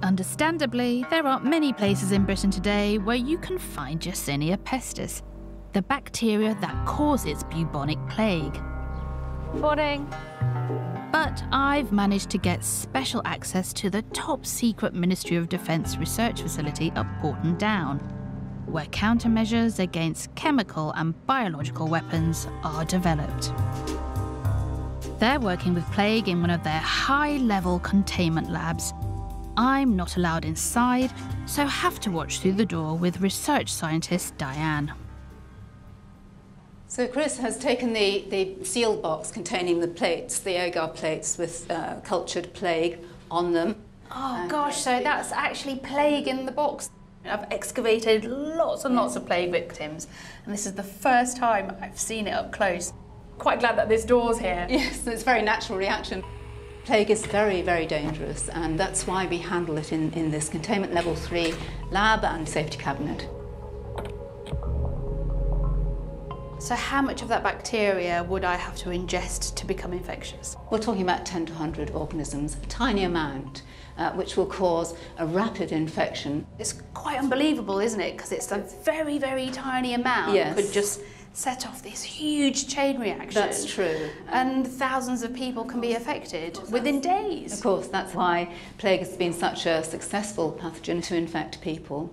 Understandably, there aren't many places in Britain today where you can find Yersinia pestis, the bacteria that causes bubonic plague. Morning. But I've managed to get special access to the top-secret Ministry of Defence research facility at Porton Down, where countermeasures against chemical and biological weapons are developed. They're working with plague in one of their high-level containment labs. I'm not allowed inside, so have to watch through the door with research scientist Diane. So Chris has taken the sealed box containing the plates, the agar plates with cultured plague on them. Oh gosh, so that's actually plague in the box. I've excavated lots and lots of plague victims, and this is the first time I've seen it up close. Quite glad that this door's here. Yes, it's a very natural reaction. Plague is very, very dangerous, and that's why we handle it in this containment level 3 lab and safety cabinet. So how much of that bacteria would I have to ingest to become infectious? We're talking about 10 to 100 organisms, a tiny amount, which will cause a rapid infection. It's quite unbelievable, isn't it? Because it's a very, very tiny amount that could just set off this huge chain reaction. That's true. And thousands of people can be affected within days. Of course, that's why plague has been such a successful pathogen to infect people.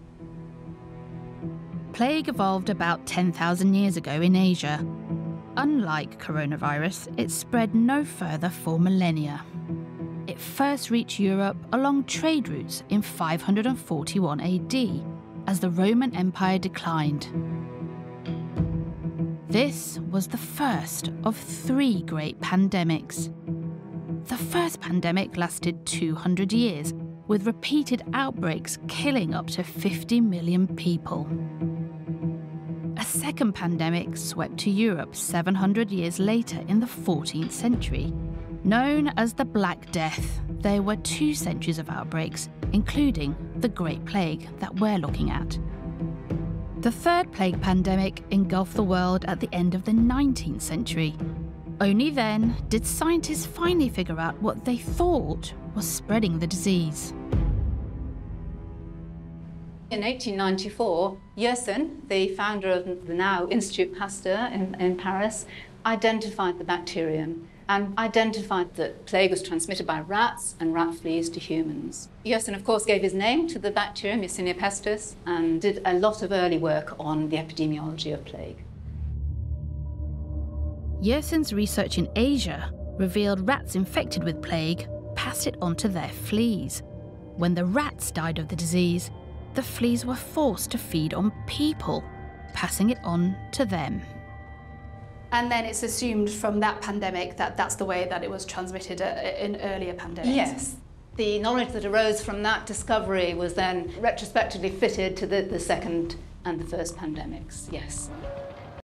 Plague evolved about 10,000 years ago in Asia. Unlike coronavirus, it spread no further for millennia. It first reached Europe along trade routes in 541 AD, as the Roman Empire declined. This was the first of 3 great pandemics. The first pandemic lasted 200 years, with repeated outbreaks killing up to 50 million people. A second pandemic swept to Europe 700 years later in the 14th century. Known as the Black Death, there were 2 centuries of outbreaks, including the Great Plague that we're looking at. The third plague pandemic engulfed the world at the end of the 19th century. Only then did scientists finally figure out what they thought was spreading the disease. In 1894, Yersin, the founder of the now Institut Pasteur in Paris, identified the bacterium and identified that plague was transmitted by rats and rat fleas to humans. Yersin, of course, gave his name to the bacterium, Yersinia pestis, and did a lot of early work on the epidemiology of plague. Yersin's research in Asia revealed rats infected with plague passed it on to their fleas. When the rats died of the disease, the fleas were forced to feed on people, passing it on to them. And then it's assumed from that pandemic that that's the way that it was transmitted in earlier pandemics. Yes. The knowledge that arose from that discovery was then retrospectively fitted to the second and the first pandemics, yes.